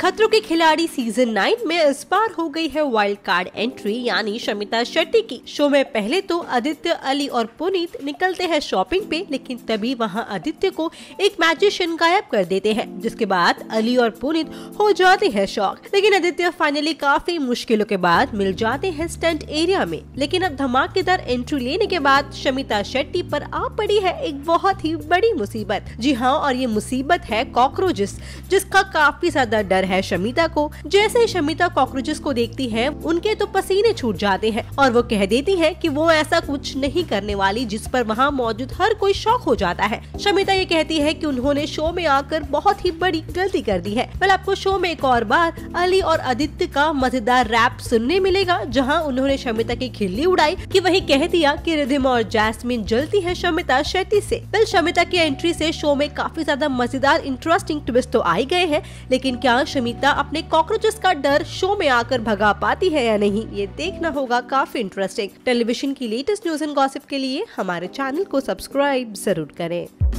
खतरों के खिलाड़ी सीजन 9 में इस बार हो गई है वाइल्ड कार्ड एंट्री यानी शमिता शेट्टी की। शो में पहले तो आदित्य, अली और पुनीत निकलते हैं शॉपिंग पे, लेकिन तभी वहां आदित्य को एक मैजिशियन गायब कर देते हैं, जिसके बाद अली और पुनीत हो जाते हैं शॉक। लेकिन आदित्य फाइनली काफी मुश्किलों के बाद मिल जाते हैं स्टंट एरिया में। लेकिन अब धमाकेदार एंट्री लेने के बाद शमिता शेट्टी पर आ पड़ी है एक बहुत ही बड़ी मुसीबत। जी हाँ, और ये मुसीबत है कॉकरोचेस, जिसका काफी ज्यादा डर है शमिता को। जैसे ही शमिता कॉकरोचेस को देखती है, उनके तो पसीने छूट जाते हैं और वो कह देती है कि वो ऐसा कुछ नहीं करने वाली, जिस पर वहाँ मौजूद हर कोई शॉक हो जाता है। शमिता ये कहती है कि उन्होंने शो में आकर बहुत ही बड़ी गलती कर दी है। कल आपको शो में एक और बार अली और आदित्य का मजेदार रैप सुनने मिलेगा, जहाँ उन्होंने शमिता की खिल्ली उड़ाई कि वही कह दिया कि रिधिमा और जैस्मिन जलती है शमिता शेट्टी से। कल शमिता की एंट्री से शो में काफी ज्यादा मजेदार इंटरेस्टिंग ट्विस्ट तो आ गए हैं, लेकिन क्या शमिता अपने कॉकरोचेस का डर शो में आकर भगा पाती है या नहीं, ये देखना होगा। काफी इंटरेस्टिंग टेलीविजन की लेटेस्ट न्यूज एंड गॉसिप के लिए हमारे चैनल को सब्सक्राइब जरूर करें।